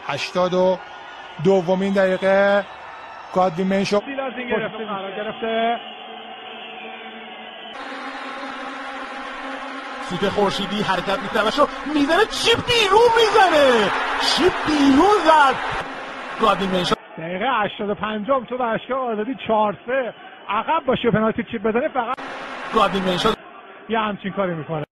82مین دقیقه گادوین منشو گرفته سوت خورشیدی حرکت میکنه میزنه چیپ بیرون میزنه چیپ بیرون زد گادوین منشو دقیقه 85 تو ورزشگاه آزادی 4-3 عقب باشه پنالتی چیپ بزنه فقط گادوین منشو یه همچین کاری میکنه.